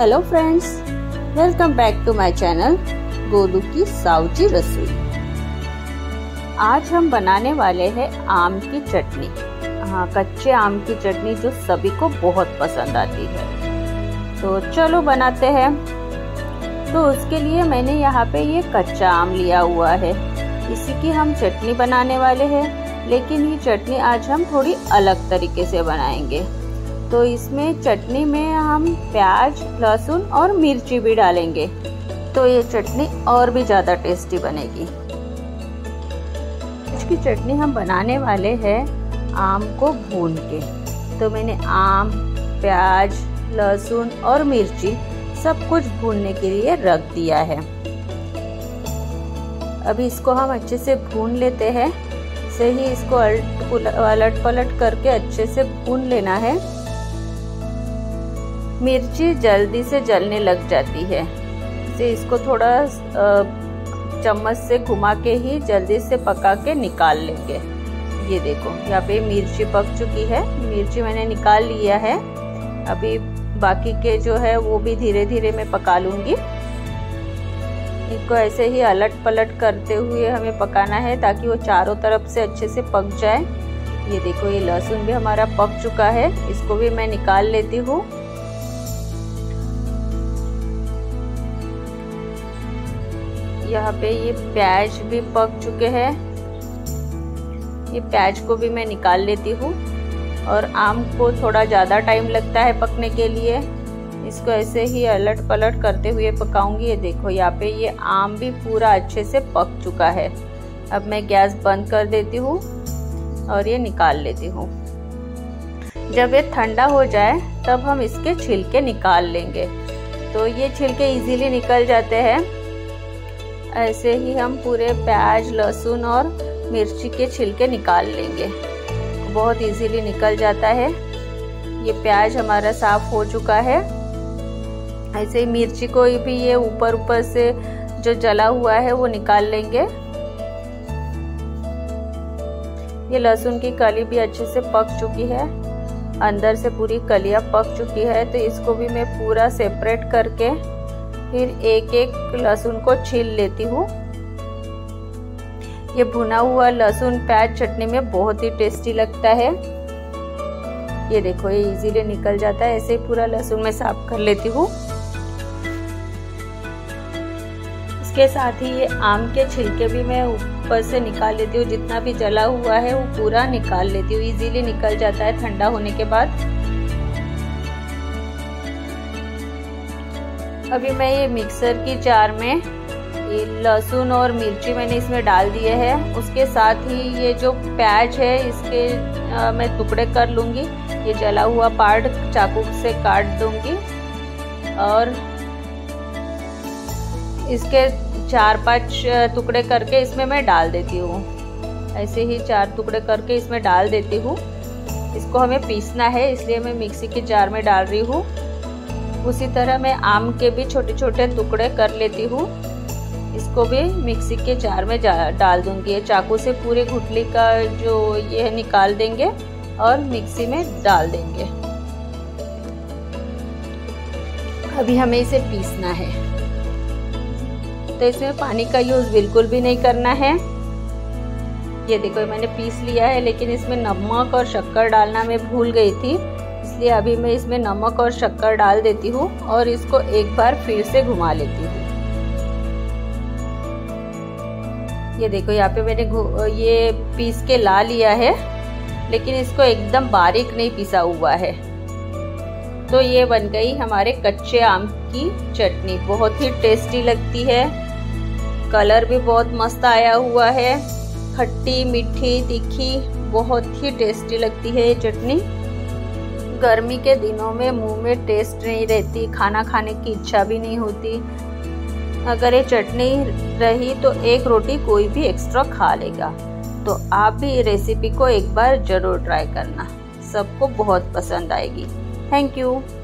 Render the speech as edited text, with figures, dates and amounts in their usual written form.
Hello friends, welcome back to my channel Golu की साउजी रसोई। आज हम बनाने वाले हैं आम की चटनी। हाँ, कच्चे आम की चटनी जो सभी को बहुत पसंद आती है। तो चलो बनाते हैं। तो उसके लिए मैंने यहाँ पे ये कच्चा आम लिया हुआ है, इसी की हम चटनी बनाने वाले हैं। लेकिन ये चटनी आज हम थोड़ी अलग तरीके से बनाएंगे। तो इसमें चटनी में हम प्याज, लहसुन और मिर्ची भी डालेंगे, तो ये चटनी और भी ज़्यादा टेस्टी बनेगी। इसकी चटनी हम बनाने वाले हैं आम को भून के। तो मैंने आम, प्याज, लहसुन और मिर्ची सब कुछ भूनने के लिए रख दिया है। अभी इसको हम अच्छे से भून लेते हैं। सही इसको अलट पलट करके अच्छे से भून लेना है। मिर्ची जल्दी से जलने लग जाती है, इसे इसको थोड़ा चम्मच से घुमा के ही जल्दी से पका के निकाल लेंगे। ये देखो यहाँ पे मिर्ची पक चुकी है, मिर्ची मैंने निकाल लिया है। अभी बाकी के जो है वो भी धीरे धीरे मैं पका लूंगी। इसको ऐसे ही अलट पलट करते हुए हमें पकाना है ताकि वो चारों तरफ से अच्छे से पक जाए। ये देखो ये लहसुन भी हमारा पक चुका है, इसको भी मैं निकाल लेती हूँ। यहाँ पे ये प्याज भी पक चुके हैं, ये प्याज को भी मैं निकाल लेती हूँ। और आम को थोड़ा ज़्यादा टाइम लगता है पकने के लिए, इसको ऐसे ही अलट पलट करते हुए पकाऊंगी। ये देखो यहाँ पे ये आम भी पूरा अच्छे से पक चुका है। अब मैं गैस बंद कर देती हूँ और ये निकाल लेती हूँ। जब ये ठंडा हो जाए तब हम इसके छिलके निकाल लेंगे। तो ये छिलके इजीली निकल जाते हैं। ऐसे ही हम पूरे प्याज, लहसुन और मिर्ची के छिलके निकाल लेंगे, बहुत इजीली निकल जाता है। ये प्याज हमारा साफ हो चुका है। ऐसे ही मिर्ची को भी ये ऊपर से जो जला हुआ है वो निकाल लेंगे। ये लहसुन की कली भी अच्छे से पक चुकी है, अंदर से पूरी कलियां पक चुकी है। तो इसको भी मैं पूरा सेपरेट करके फिर एक एक लहसुन को छील लेती हूँ। ये भुना हुआ लहसुन प्याज चटनी में बहुत ही टेस्टी लगता है। ये देखो ये इजीली निकल जाता है। ऐसे ही पूरा लहसुन मैं साफ कर लेती हूँ। इसके साथ ही ये आम के छिलके भी मैं ऊपर से निकाल लेती हूँ। जितना भी जला हुआ है वो पूरा निकाल लेती हूँ, इजीली निकल जाता है ठंडा होने के बाद। अभी मैं ये मिक्सर की जार में ये लहसुन और मिर्ची मैंने इसमें डाल दिए हैं। उसके साथ ही ये जो प्याज है इसके मैं टुकड़े कर लूँगी। ये जला हुआ पार्ट चाकू से काट दूँगी और इसके 4-5 टुकड़े करके इसमें मैं डाल देती हूँ। ऐसे ही 4 टुकड़े करके इसमें डाल देती हूँ। इसको हमें पीसना है, इसलिए मैं मिक्सी की जार में डाल रही हूँ। उसी तरह मैं आम के भी छोटे छोटे टुकड़े कर लेती हूँ। इसको भी मिक्सी के जार में डाल दूंगी। ये चाकू से पूरे गुठली का जो ये है निकाल देंगे और मिक्सी में डाल देंगे। अभी हमें इसे पीसना है, तो इसमें पानी का यूज बिल्कुल भी नहीं करना है। ये देखो मैंने पीस लिया है, लेकिन इसमें नमक और शक्कर डालना मैं भूल गई थी, इसलिए अभी मैं इसमें नमक और शक्कर डाल देती हूँ और इसको एक बार फिर से घुमा लेती हूँ। ये देखो यहाँ पे मैंने ये पीस के ला लिया है, लेकिन इसको एकदम बारीक नहीं पीसा हुआ है। तो ये बन गई हमारे कच्चे आम की चटनी। बहुत ही टेस्टी लगती है, कलर भी बहुत मस्त आया हुआ है। खट्टी, मीठी, तीखी, बहुत ही टेस्टी लगती है ये चटनी। गर्मी के दिनों में मुंह में टेस्ट नहीं रहती, खाना खाने की इच्छा भी नहीं होती। अगर ये चटनी रही तो एक रोटी कोई भी एक्स्ट्रा खा लेगा। तो आप भी ये रेसिपी को एक बार जरूर ट्राई करना, सबको बहुत पसंद आएगी। Thank you.